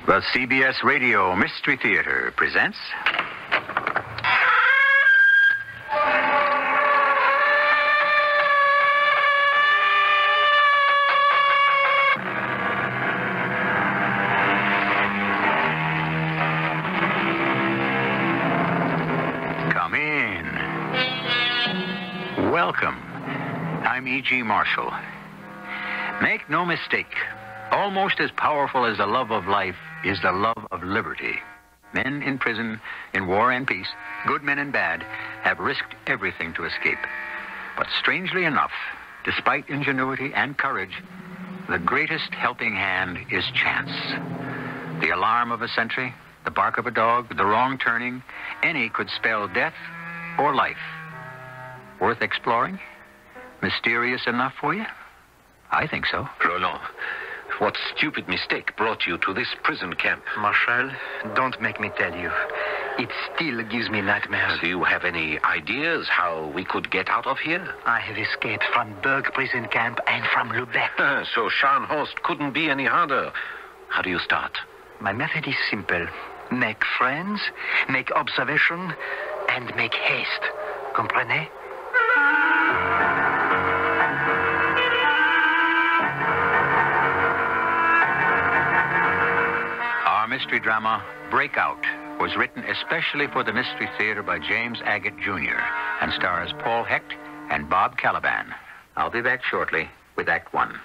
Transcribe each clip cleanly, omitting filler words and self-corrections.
The CBS Radio Mystery Theater presents... Come in. Welcome. I'm E.G. Marshall. Make no mistake, almost as powerful as the love of life is the love of liberty. Men in prison, in war and peace, good men and bad, have risked everything to escape. But strangely enough, despite ingenuity and courage, the greatest helping hand is chance. The alarm of a sentry, the bark of a dog, the wrong turning, any could spell death or life. Worth exploring? Mysterious enough for you? I think so. Roland, what stupid mistake brought you to this prison camp? Marshal, don't make me tell you. It still gives me nightmares. Do you have any ideas how we could get out of here? I have escaped from Berg prison camp and from Lubeck. So Scharnhorst couldn't be any harder. How do you start? My method is simple. Make friends, make observation, and make haste. Comprenez? Our mystery drama, Breakout, was written especially for the Mystery Theater by James Agate Jr. and stars Paul Hecht and Bob Kaliban. I'll be back shortly with Act One.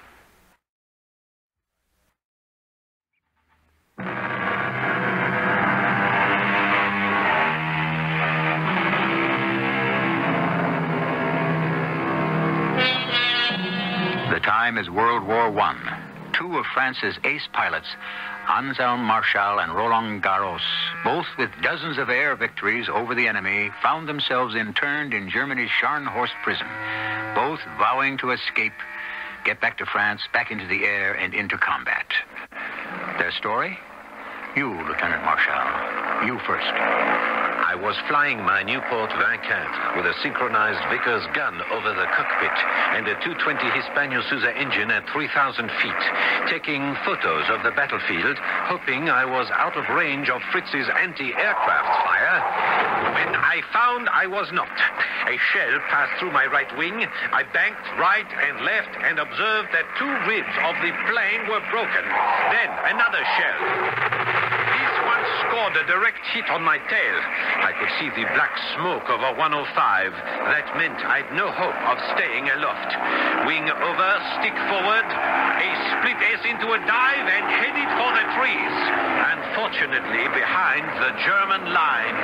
The time is World War I. Two of France's ace pilots, Anselm Marschall and Roland Garros, both with dozens of air victories over the enemy, found themselves interned in Germany's Scharnhorst prison, both vowing to escape, get back to France, back into the air, and into combat. Their story? You, Lieutenant Marschall. You first. I was flying my Newport 20 with a synchronized Vickers gun over the cockpit and a 220 Hispano Suiza engine at 3,000 feet, taking photos of the battlefield, hoping I was out of range of Fritz's anti-aircraft fire, when I found I was not. A shell passed through my right wing. I banked right and left and observed that two ribs of the plane were broken. Then another shell. This one scored a direct hit on my tail. I could see the black smoke of a 105. That meant I'd no hope of staying aloft. Wing over, stick forward, a split S into a dive and headed for the trees. Unfortunately, behind the German lines.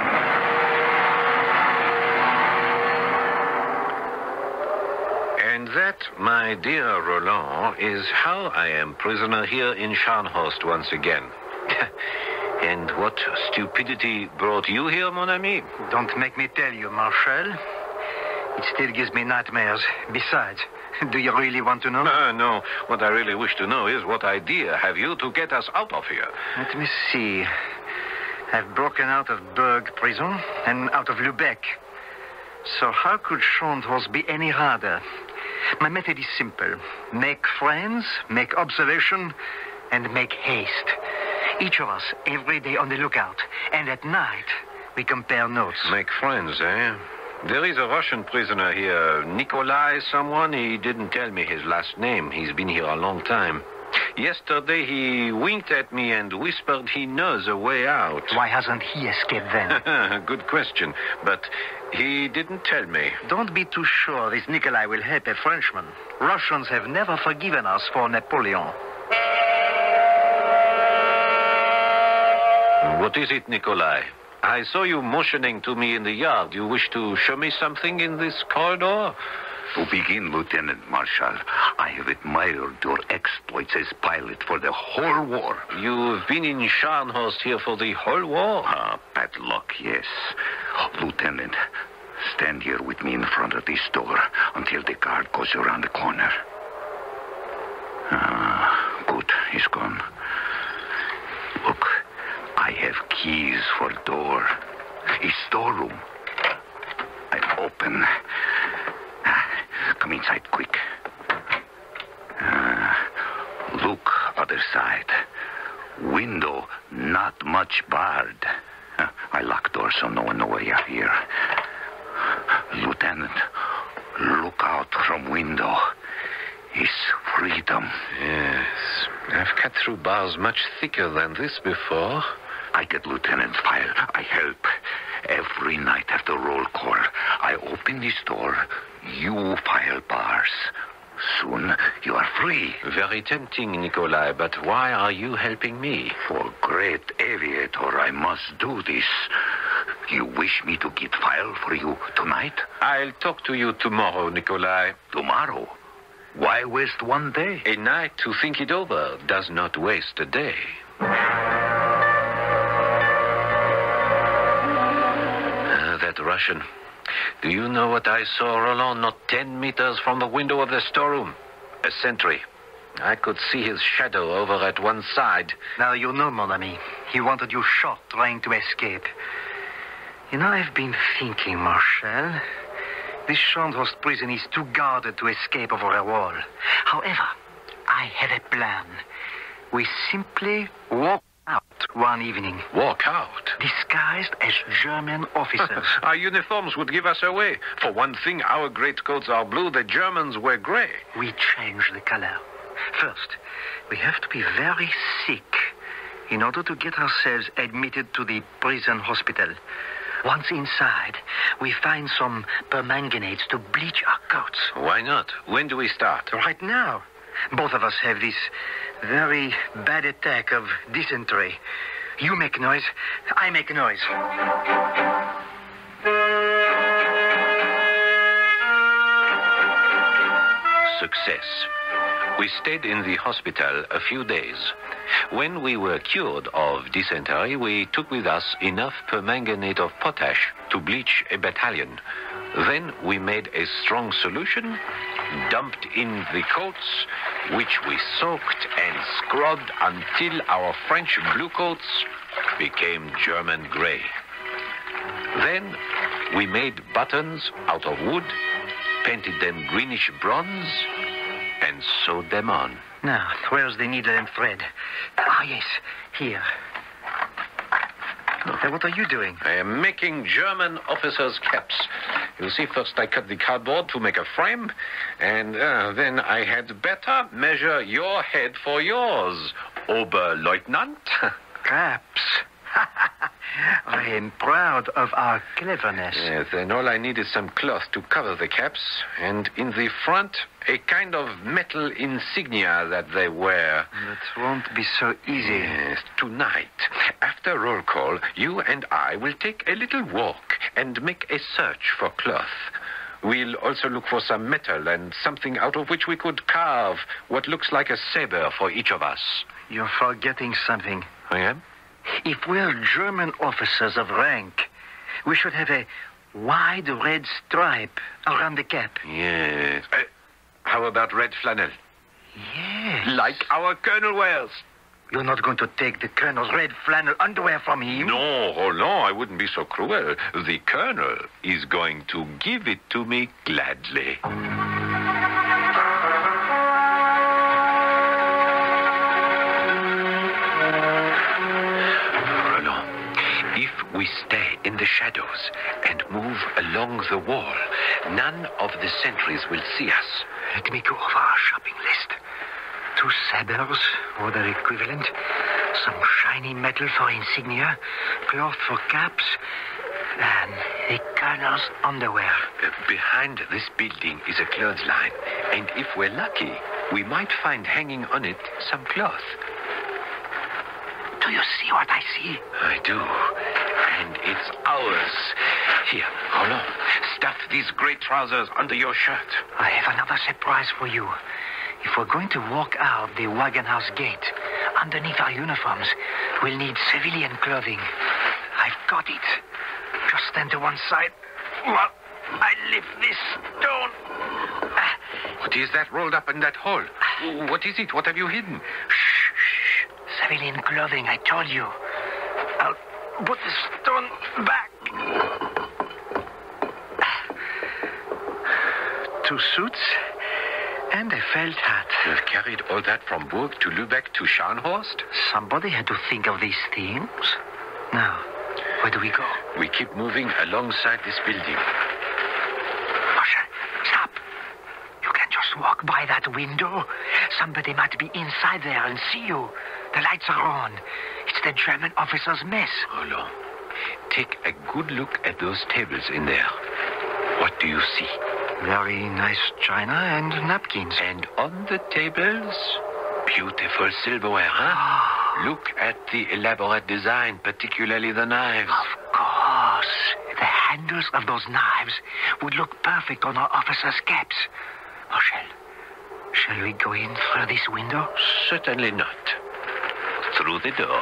And that, my dear Roland, is how I am prisoner here in Scharnhorst once again. And what stupidity brought you here, mon ami? Don't make me tell you, Marshal. It still gives me nightmares. Besides, do you really want to know? No. What I really wish to know is what idea have you to get us out of here? Let me see. I've broken out of Berg prison and out of Lubeck. So how could Scharnhorst be any harder? My method is simple. Make friends, make observation, and make haste. Each of us, every day on the lookout. And at night, we compare notes. Make friends, eh? There is a Russian prisoner here. Nikolai someone. He didn't tell me his last name. He's been here a long time. Yesterday, he winked at me and whispered he knows a way out. Why hasn't he escaped then? Good question. But he didn't tell me. Don't be too sure this Nikolai will help a Frenchman. Russians have never forgiven us for Napoleon. What is it, Nikolai? I saw you motioning to me in the yard. You wish to show me something in this corridor? To begin, Lieutenant Marshall, I have admired your exploits as pilot for the whole war. You've been in Scharnhorst here for the whole war? Bad luck, yes. Lieutenant, stand here with me in front of this door until the guard goes around the corner. Good, he's gone. Look, I have keys for the door. A storeroom. I open. Come inside quick. Look, other side. Window not much barred. I lock door so no one know why you're here. Lieutenant, look out from window. It's freedom. Yes. I've cut through bars much thicker than this before. I get Lieutenant's file. I help. Every night after roll call, I open this door. You file bars. Soon you are free. Very tempting, Nikolai, but why are you helping me? For great aviator, I must do this. You wish me to get file for you tonight? I'll talk to you tomorrow, Nikolai. Tomorrow? Why waste one day? A night to think it over does not waste a day. That Russian. Do you know what I saw, Roland? Not 10 meters from the window of the storeroom. A sentry. I could see his shadow over at one side. Now you know, mon ami. He wanted you shot trying to escape. You know, I've been thinking, Marshal. This Chandros prison is too guarded to escape over a wall. However, I have a plan. We simply walk out one evening. Walk out? Disguised as German officers. Our uniforms would give us away. For one thing, our greatcoats are blue, the Germans wear gray. We change the color. First, we have to be very sick in order to get ourselves admitted to the prison hospital. Once inside, we find some permanganates to bleach our coats. Why not? When do we start? Right now. Both of us have this very bad attack of dysentery. You make noise, I make noise. Success. We stayed in the hospital a few days. When we were cured of dysentery, we took with us enough permanganate of potash to bleach a battalion. Then we made a strong solution, dumped in the coats, which we soaked and scrubbed until our French blue coats became German gray. Then we made buttons out of wood, painted them greenish bronze, and sewed them on. Now, where's the needle and thread? Ah, yes, here. What are you doing? I am making German officers' caps. You see, first I cut the cardboard to make a frame, and then I had better measure your head for yours, Oberleutnant. Caps. I am proud of our cleverness. Yes, and all I need is some cloth to cover the caps, and in the front, a kind of metal insignia that they wear. That won't be so easy. Yes, tonight, after roll call, you and I will take a little walk and make a search for cloth. We'll also look for some metal and something out of which we could carve what looks like a saber for each of us. You're forgetting something. I am? If we're German officers of rank, we should have a wide red stripe around the cap. Yes. How about red flannel? Yes. Like our Colonel wears. You're not going to take the Colonel's red flannel underwear from him? No, Roland, I wouldn't be so cruel. The Colonel is going to give it to me gladly. We stay in the shadows and move along the wall. None of the sentries will see us. Let me go over our shopping list. 2 sabers, or their equivalent, some shiny metal for insignia, cloth for caps, and the Colonel's underwear. Behind this building is a clothesline, and if we're lucky, we might find hanging on it some cloth. Do you see what I see? I do. And it's ours. Here, Roland, stuff these gray trousers under your shirt. I have another surprise for you. If we're going to walk out the wagon house gate, underneath our uniforms, we'll need civilian clothing. I've got it. Just stand to one side while I lift this stone. What is that rolled up in that hole? What is it? What have you hidden? Shh. Civilian clothing, I told you. I'll put the stone back. 2 suits, And a felt hat. You've carried all that from Burg to Lübeck to Scharnhorst? Somebody had to think of these things. Now, where do we go? We keep moving alongside this building. Marshal, stop. You can just walk by that window. Somebody might be inside there and see you. The lights are on. It's the German officer's mess. Roland, take a good look at those tables in there. What do you see? Very nice china and napkins. And on the tables, beautiful silverware, huh? Look at the elaborate design, particularly the knives. Of course. The handles of those knives would look perfect on our officers' caps. Marshal, shall we go in through this window? Certainly not. Through the door.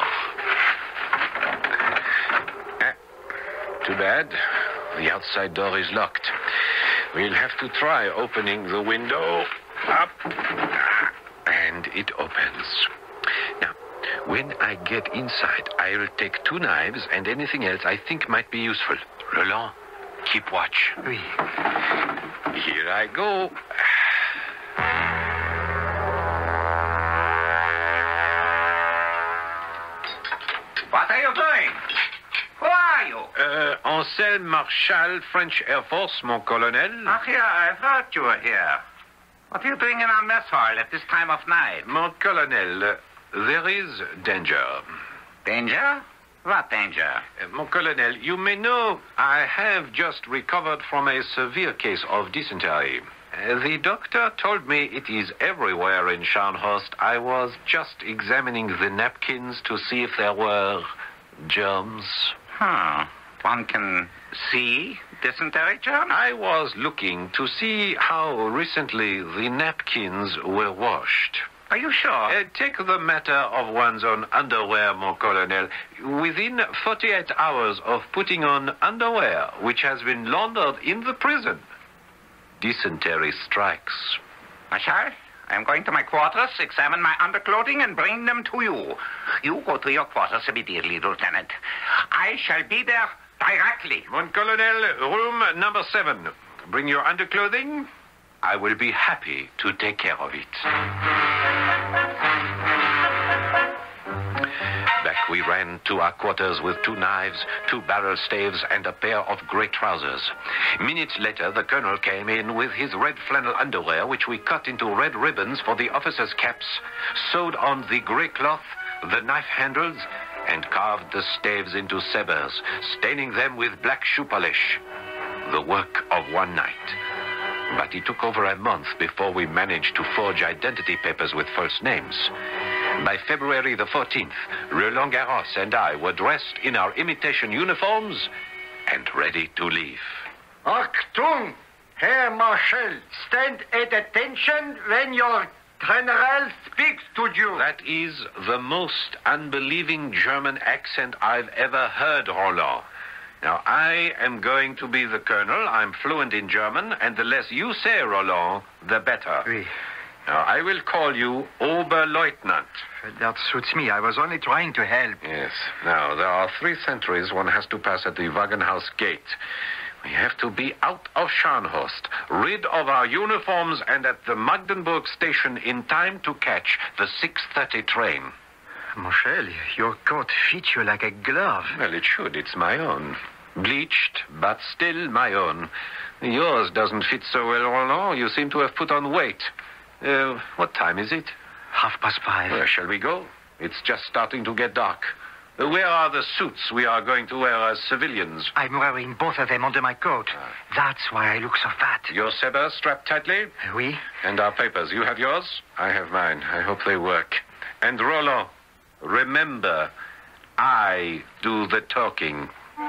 Too bad. The outside door is locked. We'll have to try opening the window up. And it opens. Now, when I get inside, I'll take 2 knives and anything else I think might be useful. Roland, keep watch. Oui. Here I go. What are you doing? Who are you? Anselme Marshal, French Air Force, mon colonel. Ach, yeah, I thought you were here. What are you doing in our mess hall at this time of night? Mon colonel, there is danger. Danger? What danger? Mon colonel, you may know I have just recovered from a severe case of dysentery. The doctor told me it is everywhere in Scharnhorst. I was just examining the napkins to see if there were germs. One can see dysentery germs? I was looking to see how recently the napkins were washed. Are you sure? Take the matter of one's own underwear, mon colonel. Within 48 hours of putting on underwear, which has been laundered in the prison, dysentery strikes. Marshal, I'm going to my quarters, examine my underclothing, and bring them to you. You go to your quarters immediately, Lieutenant. I shall be there directly. Mon colonel, room number 7. Bring your underclothing. I will be happy to take care of it. Back we ran to our quarters with 2 knives, 2 barrel staves, and a pair of grey trousers. Minutes later, the colonel came in with his red flannel underwear, which we cut into red ribbons for the officers' caps, sewed on the grey cloth, the knife handles, and carved the staves into sabres, staining them with black shoe polish. The work of one night. But it took over a month before we managed to forge identity papers with false names. By February the 14th, Roland Garros and I were dressed in our imitation uniforms and ready to leave. Achtung! Herr Marshal, stand at attention when your general speaks to you. That is the most unbelieving German accent I've ever heard, Roland. Now, I am going to be the colonel. I'm fluent in German, and the less you say, Roland, the better. Oui. Now, I will call you Oberleutnant. That suits me. I was only trying to help. Yes. Now, there are 3 sentries one has to pass at the Wagenhaus gate. We have to be out of Scharnhorst, rid of our uniforms, and at the Magdeburg station in time to catch the 6:30 train. Marshal, your coat fits you like a glove. Well, it should. It's my own. Bleached, but still my own. Yours doesn't fit so well, Roland. You seem to have put on weight. What time is it? 5:30. Where shall we go? It's just starting to get dark. Where are the suits we are going to wear as civilians? I'm wearing both of them under my coat. That's why I look so fat. Your sabers strapped tightly? Oui. And our papers. You have yours? I have mine. I hope they work. And Roland, remember, I do the talking.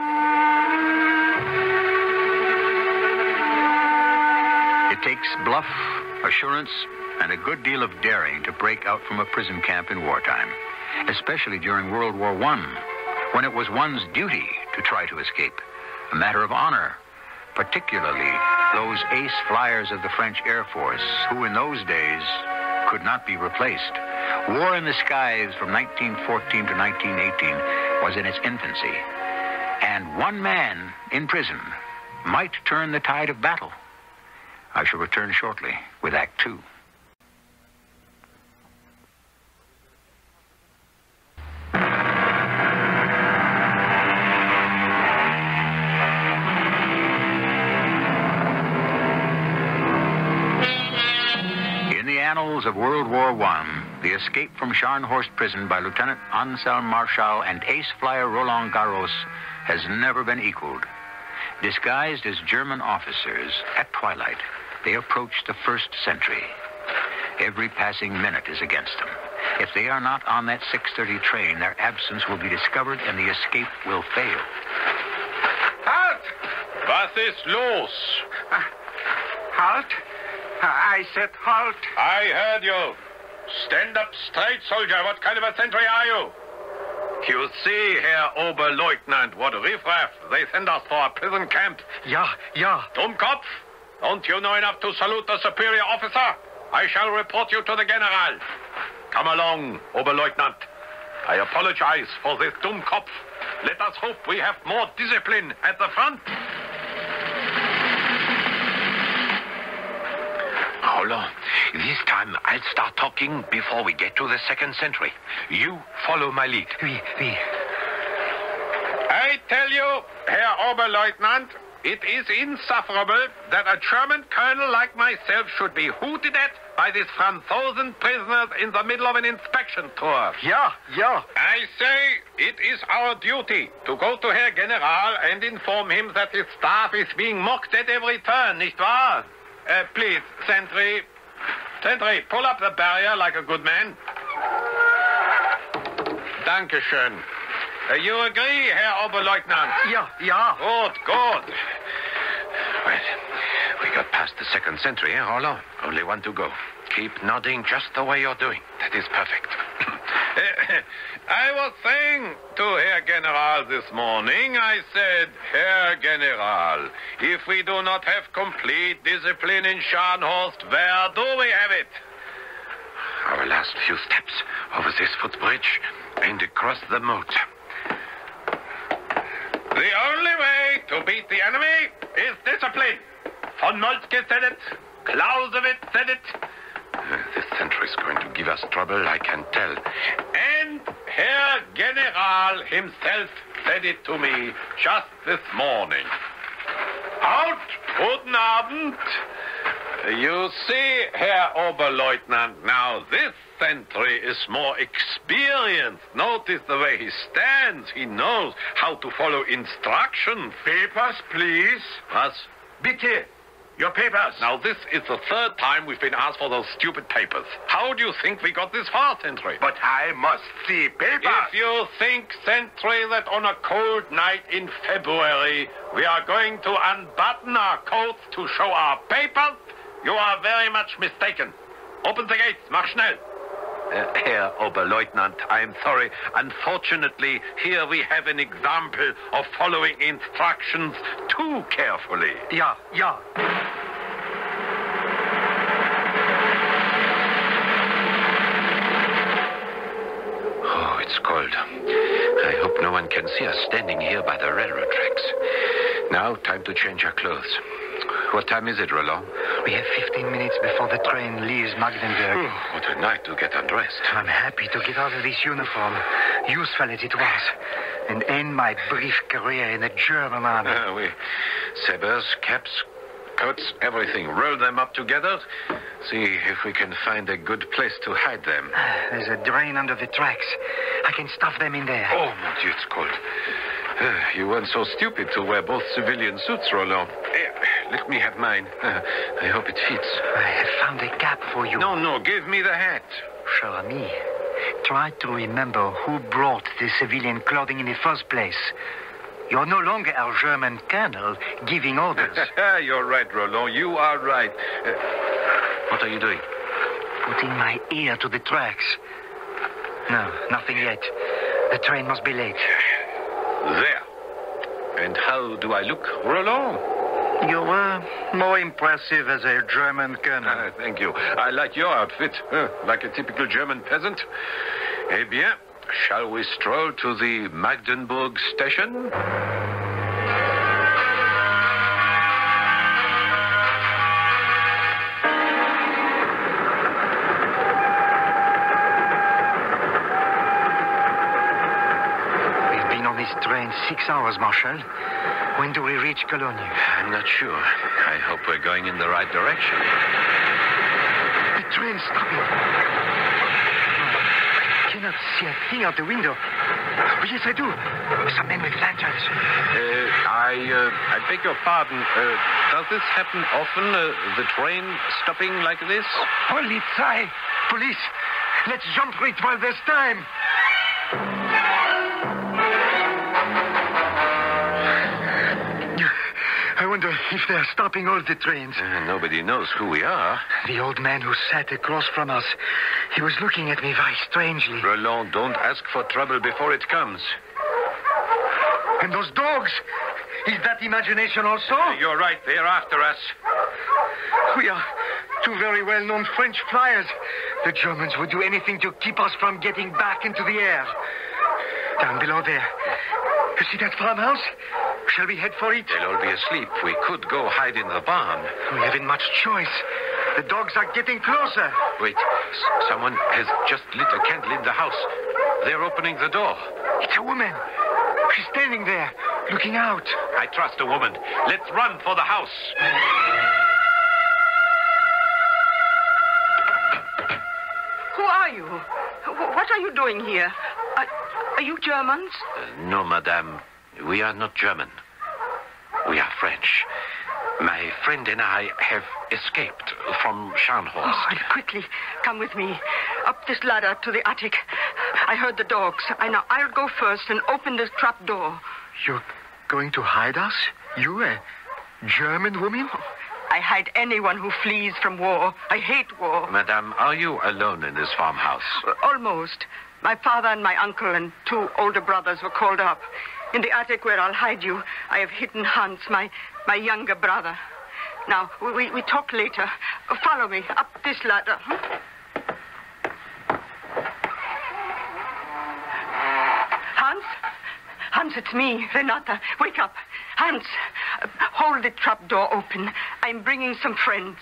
It takes bluff, assurance, and a good deal of daring to break out from a prison camp in wartime, especially during World War I, when it was one's duty to try to escape, a matter of honor, particularly those ace flyers of the French Air Force, who in those days could not be replaced. War in the skies from 1914 to 1918 was in its infancy, and one man in prison might turn the tide of battle. I shall return shortly with Act 2. battles of World War I, the escape from Scharnhorst prison by Lieutenant Anselm Marschall and ace flyer Roland Garros has never been equaled. Disguised as German officers, at twilight, they approach the first sentry. Every passing minute is against them. If they are not on that 6:30 train, their absence will be discovered and the escape will fail. Halt! Was ist los? Halt? I said halt. I heard you. Stand up straight, soldier. What kind of a sentry are you? You see, Herr Oberleutnant, what riffraff. They send us for a prison camp. Ja, ja. Dummkopf, don't you know enough to salute the superior officer? I shall report you to the general. Come along, Oberleutnant. I apologize for this Dummkopf. Let us hope we have more discipline at the front. Roland, this time I'll start talking before we get to the second sentry. You follow my lead. Oui, oui. I tell you, Herr Oberleutnant, it is insufferable that a German colonel like myself should be hooted at by these Franzosen prisoners in the middle of an inspection tour. Ja, ja. I say it is our duty to go to Herr General and inform him that his staff is being mocked at every turn, nicht wahr? Please, sentry, pull up the barrier like a good man. Dankeschön. You agree, Herr Oberleutnant? Ja, ja. Good. Well, we got past the second sentry, eh, Roland? Only one to go. Keep nodding just the way you're doing. That is perfect. I was saying to Herr General this morning, I said, Herr General, if we do not have complete discipline in Scharnhorst, where do we have it? Our last few steps over this footbridge and across the moat. The only way to beat the enemy is discipline. Von Moltke said it. Clausewitz said it. This sentry is going to give us trouble, I can tell. And Herr General himself said it to me just this morning. Out, guten Abend. You see, Herr Oberleutnant, now this sentry is more experienced. Notice the way he stands. He knows how to follow instructions. Papers, please. Was? Bitte. Your papers. Now, this is the third time we've been asked for those stupid papers. How do you think we got this far, sentry? But I must see papers. If you think, sentry, that on a cold night in February we are going to unbutton our coats to show our papers, you are very much mistaken. Open the gates. Mach schnell. Herr Oberleutnant, I'm sorry. Unfortunately, here we have an example of following instructions too carefully. Ja, ja. Oh, it's cold. I hope no one can see us standing here by the railroad tracks. Now, time to change our clothes. What time is it, Roland? We have 15 minutes before the train leaves Magdeburg. What a night to get undressed. I'm happy to get out of this uniform, useful as it was, and end my brief career in the German army. We sabers, caps, coats, everything. Roll them up together. See if we can find a good place to hide them. There's a drain under the tracks. I can stuff them in there. Oh, mon Dieu, it's cold. You weren't so stupid to wear both civilian suits, Roland. Let me have mine. I hope it fits. I have found a cap for you. No, give me the hat. Cher ami, try to remember who brought the civilian clothing in the first place. You're no longer our German colonel giving orders. You're right, Roland. You are right. What are you doing? Putting my ear to the tracks. No, nothing yet. The train must be late. There. And how do I look, Roland? You were more impressive as a German colonel. Thank you. I like your outfit. Like a typical German peasant. Eh bien, shall we stroll to the Magdeburg station? We've been on this train 6 hours, Marshal. When do we reach Cologne? I'm not sure. I hope we're going in the right direction. The train stopping. I cannot see a thing out the window. Oh, yes, I do. Some men with lanterns. I beg your pardon. Does this happen often? The train stopping like this? Polizei! Police! Let's jump for it while there's time. I wonder if they're stopping all the trains. Nobody knows who we are. The old man who sat across from us, he was looking at me very strangely. Roland, don't ask for trouble before it comes. And those dogs, is that imagination also? You're right, they're after us. We are two very well-known French flyers. The Germans would do anything to keep us from getting back into the air. Down below there. You see that farmhouse? Shall we head for it? They'll all be asleep. We could go hide in the barn. We haven't much choice. The dogs are getting closer. Wait, someone has just lit a candle in the house. They're opening the door. It's a woman. She's standing there, looking out. I trust a woman. Let's run for the house. Who are you? What are you doing here? Are you Germans? No, madame. We are not German. We are French. My friend and I have escaped from Scharnhorst. Oh, and quickly, come with me. Up this ladder to the attic. I heard the dogs. I'll go first and open this trap door. You're going to hide us? You, a German woman? I hide anyone who flees from war. I hate war. Madame, are you alone in this farmhouse? Almost. My father and my uncle and two older brothers were called up. In the attic where I'll hide you, I have hidden Hans, my younger brother. Now, we talk later. Follow me up this ladder. Hans, it's me, Renata. Wake up. Hans, hold the trap door open. I'm bringing some friends.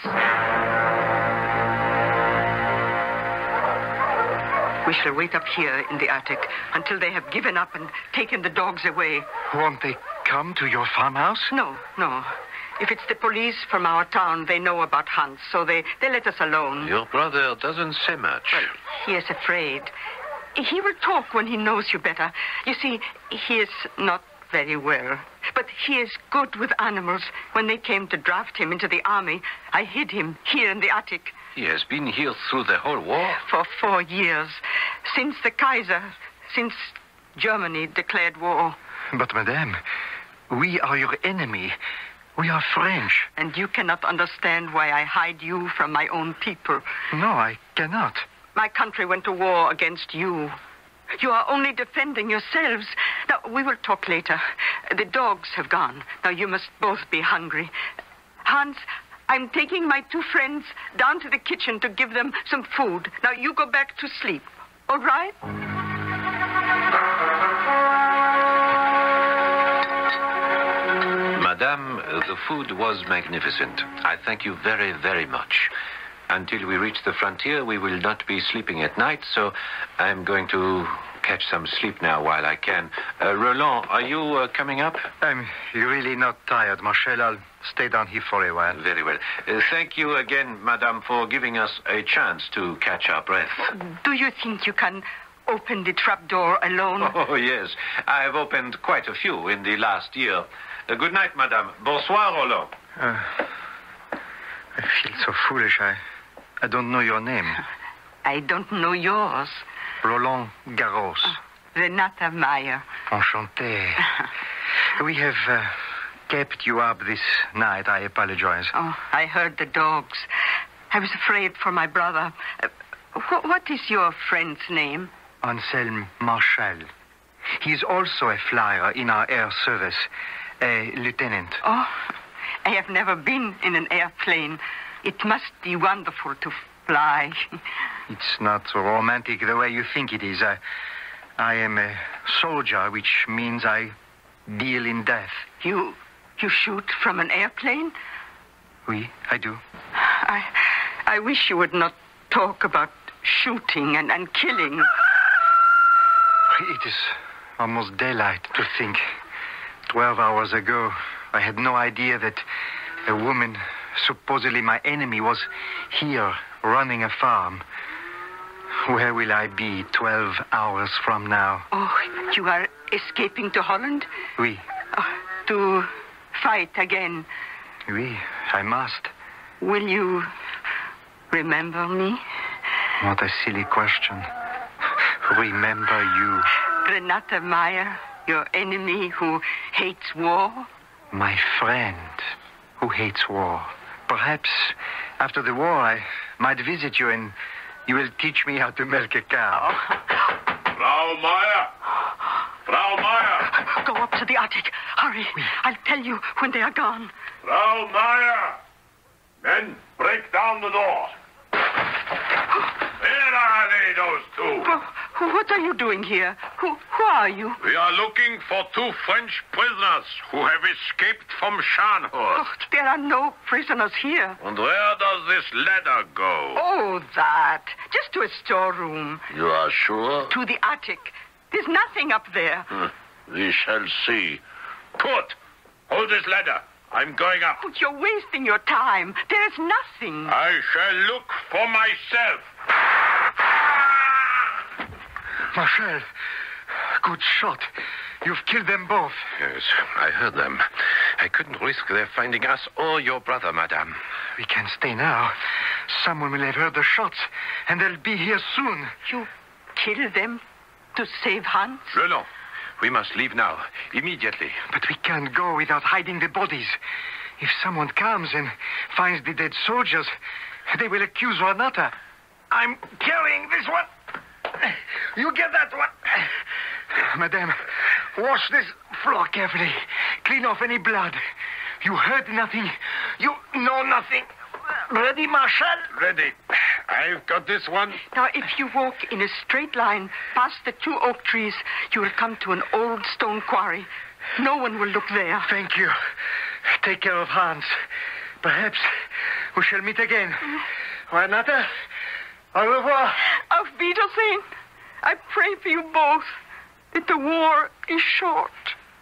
We shall wait up here in the attic until they have given up and taken the dogs away. Won't they come to your farmhouse? No. If it's the police from our town, they know about Hans, so they let us alone. Your brother doesn't say much. Well, he is afraid. He will talk when he knows you better. You see, he is not very well. But he is good with animals. When they came to draft him into the army, I hid him here in the attic. He has been here through the whole war? For 4 years. Since the Kaiser, since Germany declared war. But, madame, we are your enemy. We are French. And you cannot understand why I hide you from my own people. No, I cannot. My country went to war against you. You are only defending yourselves. Now, we will talk later. The dogs have gone. Now, you must both be hungry. Hans, I'm taking my two friends down to the kitchen to give them some food. Now, you go back to sleep. All right? Madame, the food was magnificent. I thank you very, very much. Until we reach the frontier, we will not be sleeping at night, so I'm going to catch some sleep now while I can. Roland, are you coming up? I'm really not tired, Marshal. I'll stay down here for a while. Very well. Thank you again, Madame, for giving us a chance to catch our breath. Do you think you can open the trapdoor alone? Oh, yes. I have opened quite a few in the last year. Good night, Madame. Bonsoir, Roland. I feel so foolish. I don't know your name. I don't know yours. Roland Garros. Renata Meyer. Enchanté. We have kept you up this night. I apologize. Oh, I heard the dogs. I was afraid for my brother. What is your friend's name? Anselm Marshal. He's also a flyer in our air service. A lieutenant. Oh, I have never been in an airplane. It must be wonderful to fly. It's not so romantic the way you think it is. I am a soldier, which means I deal in death. You shoot from an airplane? Oui, I do. I wish you would not talk about shooting and killing. It is almost daylight to think. 12 hours ago, I had no idea that a woman, supposedly my enemy, was here running a farm. Where will I be 12 hours from now? Oh, you are escaping to Holland? Oui. To fight again? Oui, I must. Will you remember me? What a silly question. Remember you. Renata Meyer, your enemy who hates war? My friend who hates war. Perhaps after the war I might visit you and you will teach me how to milk a cow. Frau Meyer! Frau Meyer! Go up to the attic. Hurry. Oui. I'll tell you when they are gone. Frau Meyer! Men, break down the door. Where are they, those two? What are you doing here? Who are you? We are looking for 2 French prisoners who have escaped from Scharnhorst. Oh, there are no prisoners here. And where does this ladder go? Oh, that. Just to a storeroom. You are sure? To the attic. There's nothing up there. We shall see. Put! Hold this ladder. I'm going up. Oh, you're wasting your time. There's nothing. I shall look for myself. Marshal, good shot. You've killed them both. Yes, I heard them. I couldn't risk their finding us or your brother, madame. We can stay now. Someone will have heard the shots, and they'll be here soon. You kill them to save Hans? No. We must leave now, immediately. But we can't go without hiding the bodies. If someone comes and finds the dead soldiers, they will accuse Renata. I'm carrying this one. You get that one. Madame, wash this floor carefully. Clean off any blood. You heard nothing. You know nothing. Ready, Marshal? Ready. I've got this one. Now, if you walk in a straight line past the 2 oak trees, you will come to an old stone quarry. No one will look there. Thank you. Take care of Hans. Perhaps we shall meet again. Renata, au revoir. Auf Wiedersehen. I pray for you both that the war is short.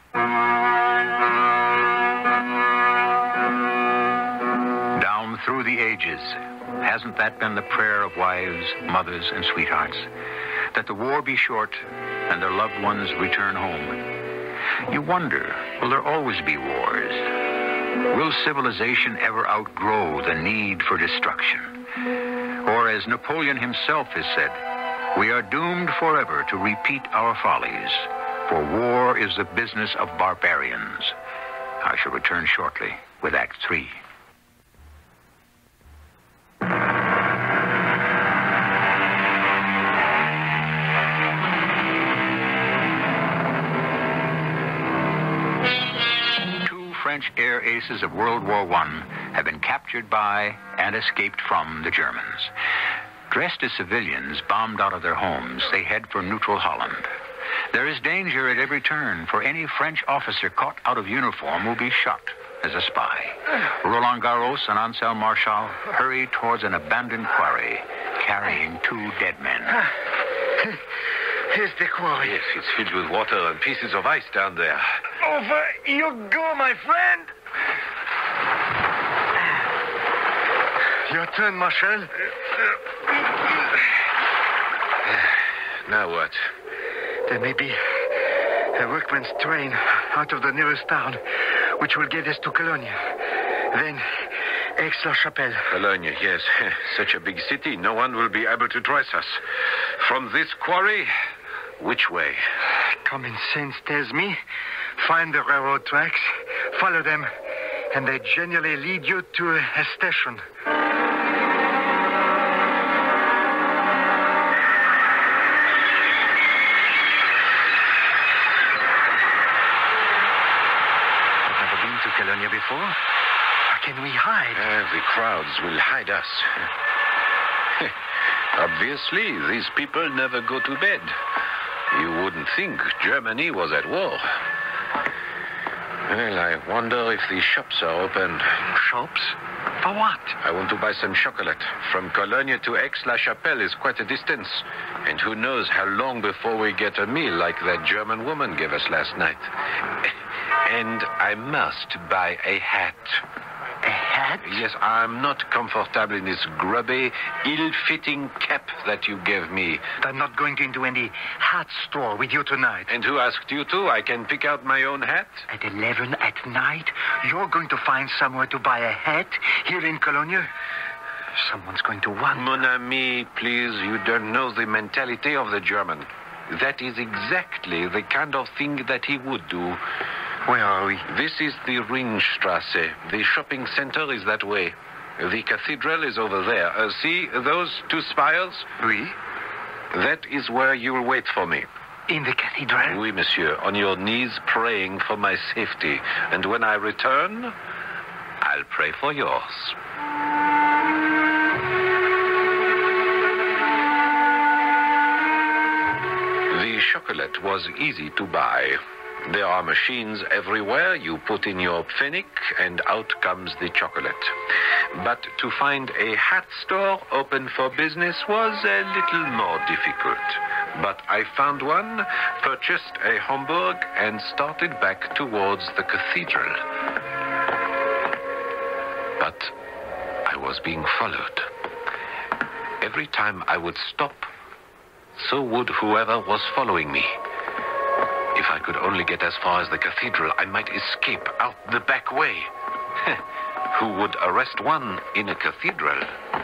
Down through the ages, hasn't that been the prayer of wives, mothers, and sweethearts? That the war be short and their loved ones return home. You wonder, will there always be wars? Will civilization ever outgrow the need for destruction? Or as Napoleon himself has said, we are doomed forever to repeat our follies, for war is the business of barbarians. I shall return shortly with Act 3. French air aces of World War I have been captured by and escaped from the Germans. Dressed as civilians, bombed out of their homes, they head for neutral Holland. There is danger at every turn, for any French officer caught out of uniform will be shot as a spy. Roland Garros and Ansel Marshal hurry towards an abandoned quarry, carrying 2 dead men. Here's the quarry. Yes, it's filled with water and pieces of ice down there. Over you go, my friend. Your turn, Marshal. Now what? There may be a workman's train out of the nearest town, which will get us to Cologne. Then Aix-la-Chapelle. Cologne, yes. Such a big city, no one will be able to trace us. From this quarry, which way? Common sense tells me, find the railroad tracks, follow them, and they generally lead you to a station. I've never been to Cologne before. How can we hide? The crowds will hide us. Obviously, these people never go to bed. You wouldn't think Germany was at war. Well, I wonder if the shops are open. Shops? For what? I want to buy some chocolate. From Cologne to Aix-la-Chapelle is quite a distance. And who knows how long before we get a meal like that German woman gave us last night. And I must buy a hat. A hat? Yes, I'm not comfortable in this grubby, ill-fitting cap that you gave me. I'm not going into any hat store with you tonight. And who asked you to? I can pick out my own hat. At 11 at night, you're going to find somewhere to buy a hat here in Cologne? Someone's going to want... Mon ami, please, you don't know the mentality of the German. That is exactly the kind of thing that he would do. Where are we? This is the Ringstrasse. The shopping center is that way. The cathedral is over there. See those two spires? Oui. That is where you'll wait for me. In the cathedral? Oui, monsieur. On your knees praying for my safety. And when I return, I'll pray for yours. The chocolate was easy to buy. There are machines everywhere. You put in your pfennig and out comes the chocolate. But to find a hat store open for business was a little more difficult. But I found one, purchased a Hamburg, and started back towards the cathedral. But I was being followed. Every time I would stop, so would whoever was following me. If I could only get as far as the cathedral, I might escape out the back way. Who would arrest one in a cathedral?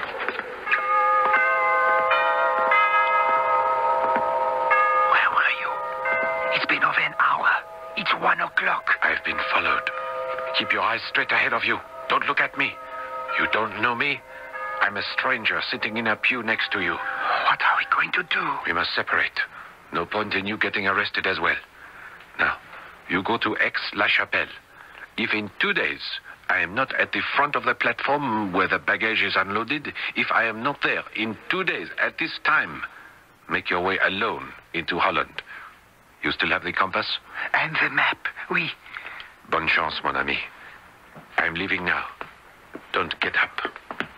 Where were you? It's been over an hour. It's 1 o'clock. I've been followed. Keep your eyes straight ahead of you. Don't look at me. You don't know me. I'm a stranger sitting in a pew next to you. What are we going to do? We must separate. No point in you getting arrested as well. Now, you go to Aix-la-Chapelle. If in 2 days I am not at the front of the platform where the baggage is unloaded, if I am not there in 2 days at this time, make your way alone into Holland. You still have the compass? And the map, oui. Bonne chance, mon ami. I'm leaving now. Don't get up.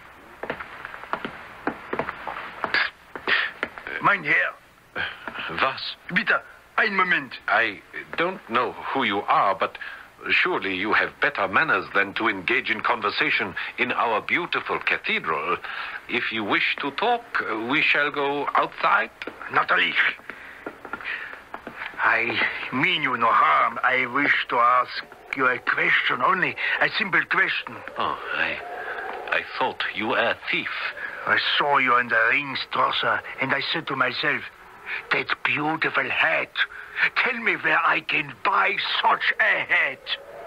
Mein Herr. Was? Bitte, ein Moment. I don't know who you are, but surely you have better manners than to engage in conversation in our beautiful cathedral. If you wish to talk, we shall go outside. Natürlich. I mean you no harm. I wish to ask you a question only. A simple question. Oh, I thought you were a thief. I saw you in the Ringstrasse, and I said to myself, that beautiful hat. Tell me where I can buy such a hat.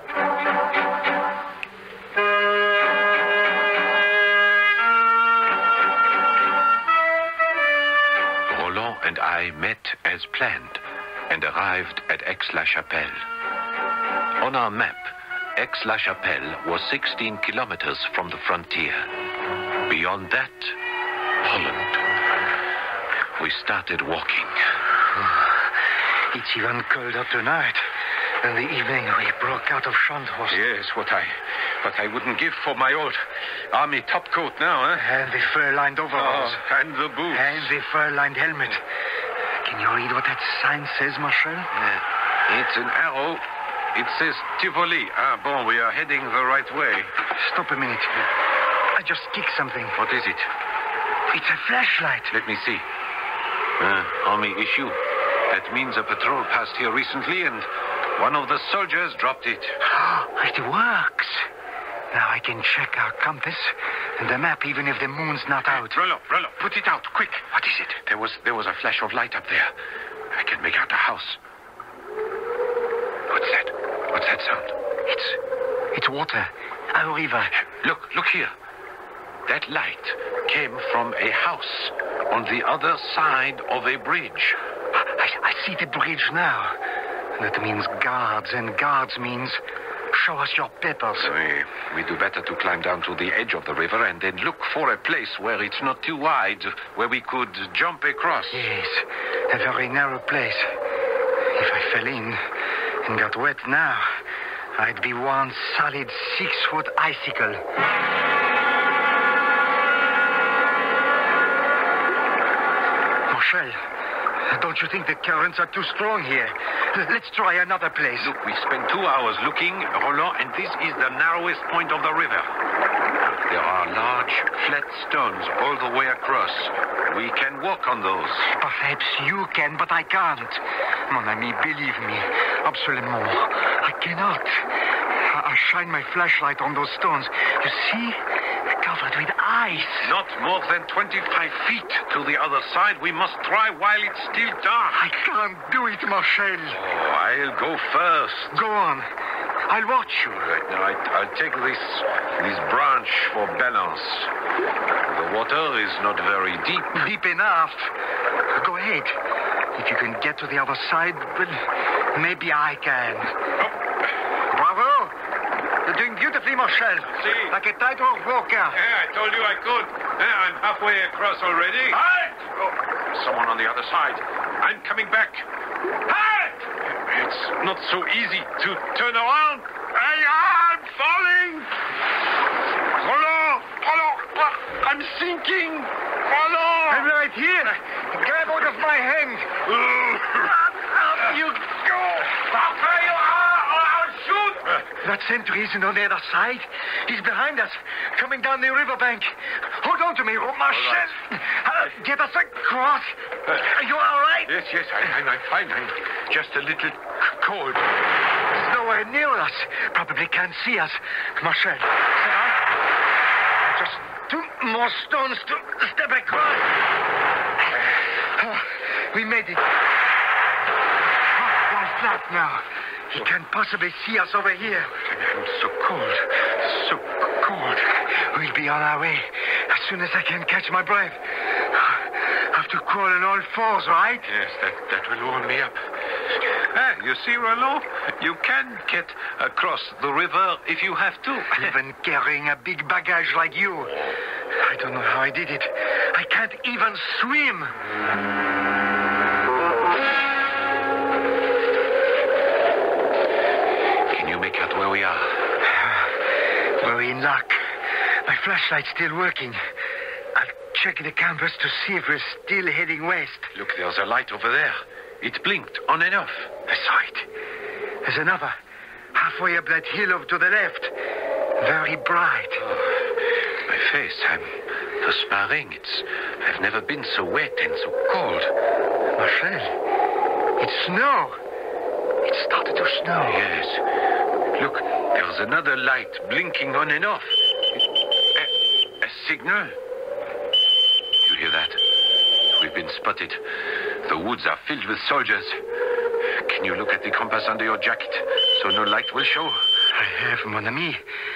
Roland and I met as planned and arrived at Aix-la-Chapelle. On our map, Aix-la-Chapelle was 16 kilometers from the frontier. Beyond that, Holland. We started walking. It's even colder tonight. In the evening, we broke out of Schandhorst. Yes, what I wouldn't give for my old army topcoat now, eh? And the fur-lined overalls. Oh, and the boots. And the fur-lined helmet. Can you read what that sign says, Marshal? It's an arrow. It says Tivoli. Ah, bon, we are heading the right way. Stop a minute. I just kicked something. What is it? It's a flashlight. Let me see. Army issue. That means a patrol passed here recently and one of the soldiers dropped it. It works. Now I can check our compass and the map even if the moon's not out. Rollo, put it out, quick. What is it? There was a flash of light up there. I can make out a house. What's that? What's that sound? It's water. A river. Look here. That light came from a house on the other side of a bridge. I see the bridge now. That means guards, and guards means show us your papers. We do better to climb down to the edge of the river and then look for a place where it's not too wide, where we could jump across. Yes, a very narrow place. If I fell in and got wet now, I'd be one solid 6-foot icicle. Marshal, Don't you think the currents are too strong here? Let's try another place. Look, we spent 2 hours looking, Roland, and this is the narrowest point of the river. There are large, flat stones all the way across. We can walk on those. Perhaps you can, but I can't. Mon ami, believe me, absolument. I cannot. I shine my flashlight on those stones. You see? Covered with ice. Not more than 25 feet to the other side. We must try while it's still dark. I can't do it, Marshal. Oh, I'll go first. Go on. I'll watch you. Right now, I'll take this branch for balance. The water is not very deep. Deep enough. Go ahead. If you can get to the other side, well, maybe I can. Bravo. You're doing beautifully, Marshal. See? Like a tightrope walker. Yeah, I told you I could. Yeah, I'm halfway across already. Halt! Oh, someone on the other side. I'm coming back. Halt! It's not so easy to turn around. I'm falling. Roland, I'm sinking. Roland! I'm right here. Grab hold of my hand. You go. Stop where you are or I'll shoot. That sentry isn't on the other side. He's behind us, coming down the riverbank. Hold on to me, Marshal. Get us across. Are you all right? Yes, I'm fine. I'm just a little cold. He's nowhere near us. Probably can't see us. Marshal, just 2 more stones to step across. We made it. Lie flat now. He can't possibly see us over here. I'm so cold. So cold. We'll be on our way as soon as I can catch my breath. Have to crawl on all fours, right? Yes, that will warm me up. You see, Roland, you can get across the river if you have to. Even carrying a big baggage like you. I don't know how I did it. I can't even swim. Can you make out where we are? We're in luck. My flashlight's still working. I'll check the compass to see if we're still heading west. Look, there's a light over there. It blinked on and off. I saw it. There's another. Halfway up that hill over to the left. Very bright. Oh, my face, I'm perspiring. I've never been so wet and so cold. Marshal, it's snow. It started to snow. Yes. Look, there's another light blinking on and off. A signal. You hear that? We've been spotted. The woods are filled with soldiers. Can you look at the compass under your jacket so no light will show? I have, mon ami.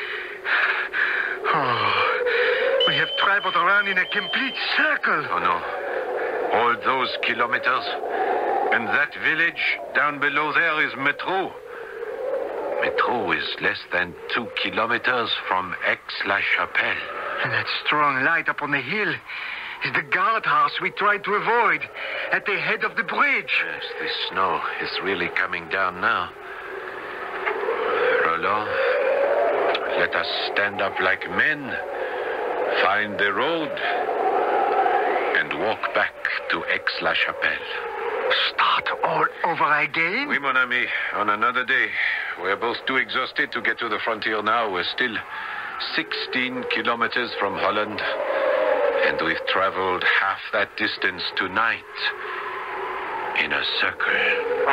Oh, we have traveled around in a complete circle. Oh, no. All those kilometers. And that village down below there is Metro. Metro is less than 2 kilometers from Aix-la-Chapelle. And that strong light up on the hill is the guardhouse we tried to avoid at the head of the bridge. Yes, the snow is really coming down now. Roland, let us stand up like men, find the road, and walk back to Aix-la-Chapelle. Start all over again? Oui, mon ami, on another day. We're both too exhausted to get to the frontier now. We're still 16 kilometers from Holland. And we've traveled half that distance tonight in a circle.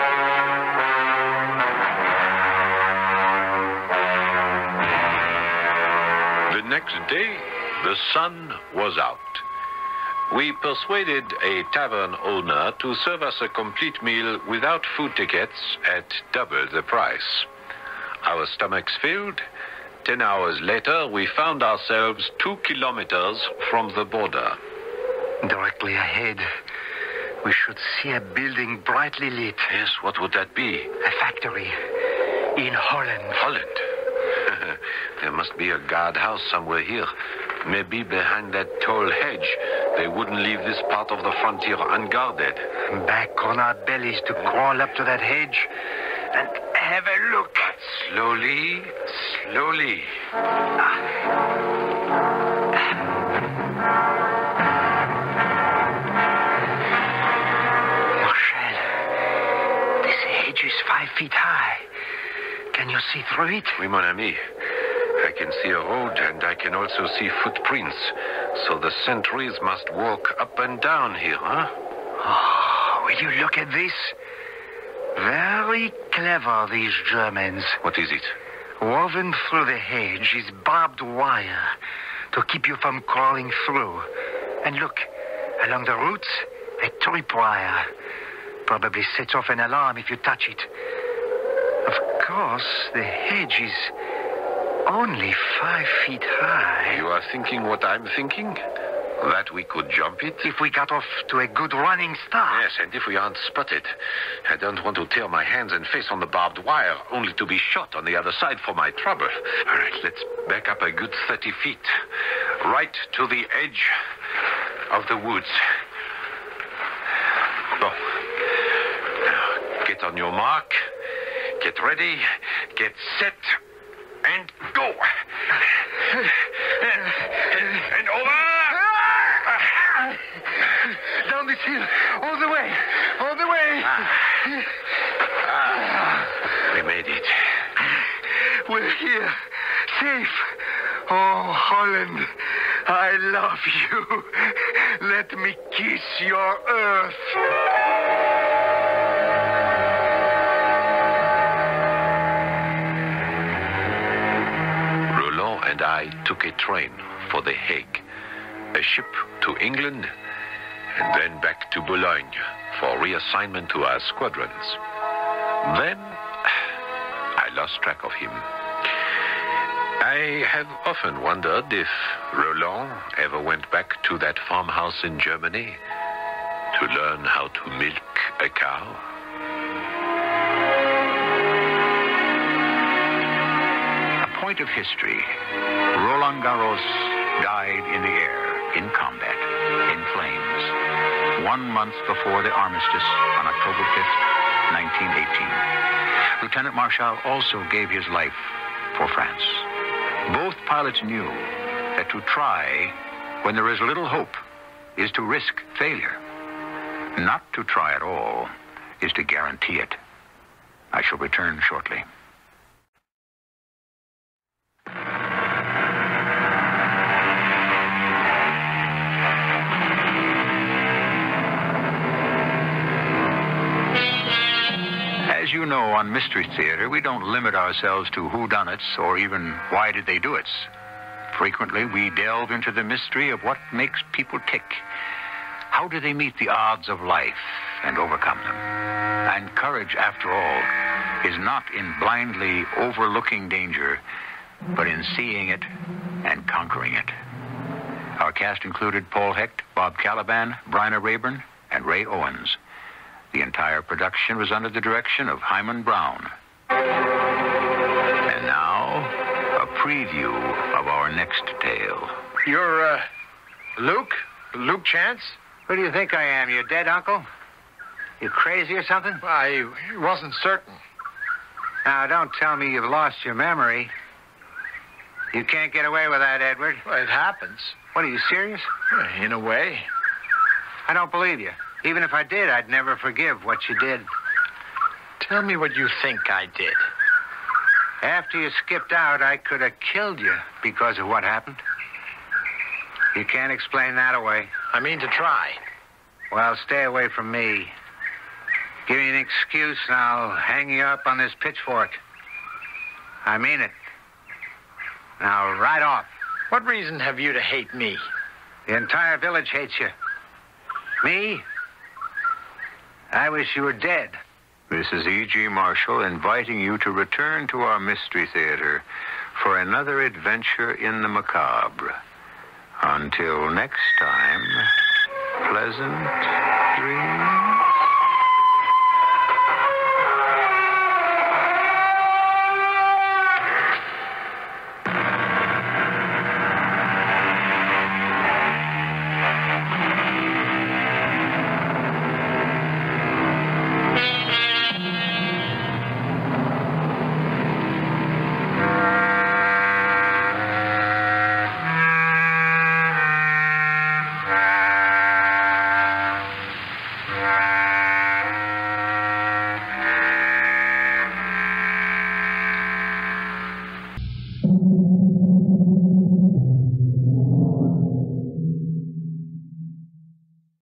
The next day, the sun was out. We persuaded a tavern owner to serve us a complete meal without food tickets at double the price. Our stomachs filled. 10 hours later, we found ourselves 2 kilometers from the border. Directly ahead, we should see a building brightly lit. Yes, what would that be? A factory in Holland. Holland? There must be a guardhouse somewhere here. Maybe behind that tall hedge. They wouldn't leave this part of the frontier unguarded. Back on our bellies to crawl up to that hedge and have a look. Slowly, slowly. feet high. Can you see through it? Oui, mon ami. I can see a road, and I can also see footprints. So the sentries must walk up and down here, huh? Oh, will you look at this? Very clever, these Germans. What is it? Woven through the hedge is barbed wire to keep you from crawling through. And look, along the roots, a tripwire. Probably sets off an alarm if you touch it. Of course, the hedge is only 5 feet high. You are thinking what I'm thinking? That we could jump it? If we got off to a good running start. Yes, and if we aren't spotted. I don't want to tear my hands and face on the barbed wire, only to be shot on the other side for my trouble. All right, let's back up a good 30 feet. Right to the edge of the woods. Go. Now, get on your mark. Get ready. Get set. And go. And over. Down this hill. All the way. All the way. We made it. We're here. Safe. Oh, Holland. I love you. Let me kiss your earth. And I took a train for The Hague, a ship to England, and then back to Boulogne for reassignment to our squadrons. Then I lost track of him. I have often wondered if Roland ever went back to that farmhouse in Germany to learn how to milk a cow. Point of history. Roland Garros died in the air, in combat, in flames, 1 month before the armistice on October 5th, 1918. Lieutenant Marshal also gave his life for France. Both pilots knew that to try when there is little hope is to risk failure. Not to try at all is to guarantee it. I shall return shortly. As you know, on Mystery Theater, we don't limit ourselves to whodunits or even why did they do it. Frequently, we delve into the mystery of what makes people tick. How do they meet the odds of life and overcome them? And courage, after all, is not in blindly overlooking danger, but in seeing it and conquering it. Our cast included Paul Hecht, Bob Kaliban, Bryna Rayburn, and Ray Owens. The entire production was under the direction of Hyman Brown. And now, a preview of our next tale. You're, Luke? Luke Chance? Who do you think I am? Your dead uncle? You crazy or something? I wasn't certain. Now, don't tell me you've lost your memory. You can't get away with that, Edward. Well, it happens. What, are you serious? In a way. I don't believe you. Even if I did, I'd never forgive what you did. Tell me what you think I did. After you skipped out, I could have killed you because of what happened. You can't explain that away. I mean to try. Well, stay away from me. Give me an excuse and I'll hang you up on this pitchfork. I mean it. Now, right off. What reason have you to hate me? The entire village hates you. Me? I wish you were dead. This is E.G. Marshall inviting you to return to our Mystery Theater for another adventure in the macabre. Until next time, pleasant